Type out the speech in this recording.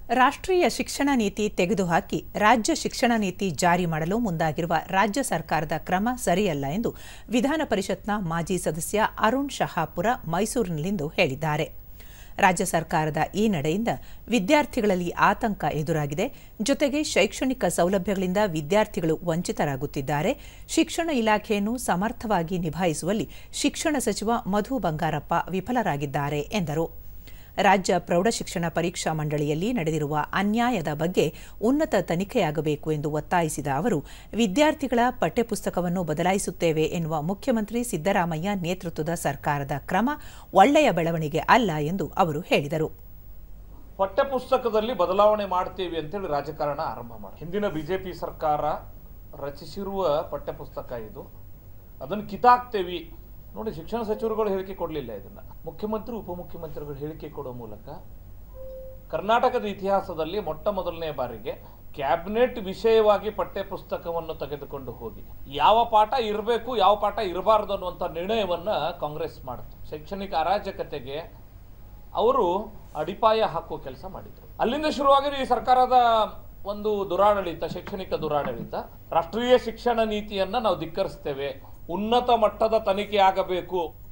ರಾಷ್ಟ್ರೀಯ ಶಿಕ್ಷಣ ನೀತಿ ತೆಗೆದುಹಾಕಿ ರಾಜ್ಯ ಶಿಕ್ಷಣ ನೀತಿ ಜಾರಿ ಮಾಡಲು ಮುಂದಾಗಿರುವ ರಾಜ್ಯ ಸರ್ಕಾರದ ಕ್ರಮ ಸರಿಯಲ್ಲ ಎಂದು ವಿಧಾನ ಪರಿಷತ್ನ ಮಾಜಿ ಸದಸ್ಯ ಅರುಣ್ ಶಹಾಪುರ ಮೈಸೂರಿನಲ್ಲಿಂದು ಹೇಳಿದ್ದಾರೆ. ರಾಜ್ಯ ಸರ್ಕಾರದ ಈ ನಡೆಯಿಂದ ವಿದ್ಯಾರ್ಥಿಗಳಲ್ಲಿ ಆತಂಕ ಎದುರಾಗಿದೆ. ಜೊತೆಗೆ ಶೈಕ್ಷಣಿಕ ಸೌಲಭ್ಯಗಳಿಂದ ವಿದ್ಯಾರ್ಥಿಗಳು ವಂಚಿತರಾಗುತ್ತಿದ್ದಾರೆ. ಶಿಕ್ಷಣ ಇಲಾಖೆಯನ್ನು ಸಮರ್ಥವಾಗಿ ನಿಭಾಯಿಸುವಲ್ಲಿ ಶಿಕ್ಷಣ ಸಚಿವ ಮಧು ಬಂಗಾರಪ್ಪ ವಿಫಲರಾಗಿದ್ದಾರೆ ಎಂದರು. ರಾಜ್ಯ ಪ್ರೌಢಶಿಕ್ಷಣ ಪರೀಕ್ಷಾ ಮಂಡಳಿಯಲ್ಲಿ ನಡೆದಿರುವ ಅನ್ಯಾಯದ ಬಗ್ಗೆ ಉನ್ನತ ತನಿಖೆಯಾಗಬೇಕು ಎಂದು ಒತ್ತಾಯಿಸಿದ ಅವರು, ವಿದ್ಯಾರ್ಥಿಗಳ ಪಠ್ಯಪುಸ್ತಕವನ್ನು ಬದಲಾಯಿಸುತ್ತೇವೆ ಎನ್ನುವ ಮುಖ್ಯಮಂತ್ರಿ ಸಿದ್ದರಾಮಯ್ಯ ನೇತೃತ್ವದ ಸರ್ಕಾರದ ಕ್ರಮ ಒಳ್ಳೆಯ ಬೆಳವಣಿಗೆ ಅಲ್ಲ ಎಂದು ಅವರು ಹೇಳಿದರು. ಪಠ್ಯಪುಸ್ತಕದಲ್ಲಿ ಬದಲಾವಣೆ ಮಾಡ್ತೀವಿ ಅಂತೇಳಿ ರಾಜಕಾರಣ ಆರಂಭ ಮಾಡಿ ಹಿಂದಿನ ಬಿಜೆಪಿ ಸರ್ಕಾರ ರಚಿಸಿರುವ ಪಠ್ಯಪುಸ್ತಕ ಇದು, ಅದನ್ನು ಕಿತ್ತಾಕ್ತೇವಿ ನೋಡಿ. ಶಿಕ್ಷಣ ಸಚಿವರುಗಳು ಹೇಳಿಕೆ ಕೊಡಲಿಲ್ಲ. ಇದನ್ನ ಮುಖ್ಯಮಂತ್ರಿ ಉಪಮುಖ್ಯಮಂತ್ರಿಗಳು ಹೇಳಿಕೆ ಕೊಡುವ ಮೂಲಕ ಕರ್ನಾಟಕದ ಇತಿಹಾಸದಲ್ಲಿ ಮೊಟ್ಟ ಮೊದಲನೇ ಬಾರಿಗೆ ಕ್ಯಾಬಿನೆಟ್ ವಿಷಯವಾಗಿ ಪಠ್ಯಪುಸ್ತಕವನ್ನು ತೆಗೆದುಕೊಂಡು ಹೋಗಿ ಯಾವ ಪಾಠ ಇರಬೇಕು ಯಾವ ಪಾಠ ಇರಬಾರದು ಅನ್ನುವಂಥ ನಿರ್ಣಯವನ್ನ ಕಾಂಗ್ರೆಸ್ ಮಾಡಿತು. ಶೈಕ್ಷಣಿಕ ಅರಾಜಕತೆಗೆ ಅವರು ಅಡಿಪಾಯ ಹಾಕುವ ಕೆಲಸ ಮಾಡಿದ್ರು. ಅಲ್ಲಿಂದ ಶುರುವಾಗಿರೋ ಈ ಸರ್ಕಾರದ ಒಂದು ದುರಾಡಳಿತ, ಶೈಕ್ಷಣಿಕ ದುರಾಡಳಿತ. ರಾಷ್ಟ್ರೀಯ ಶಿಕ್ಷಣ ನೀತಿಯನ್ನ ನಾವು ಧಿಕ್ಕರಿಸ್ತೇವೆ, ಉನ್ನತ ಮಟ್ಟದ ತನಿಖೆ ಆಗಬೇಕು.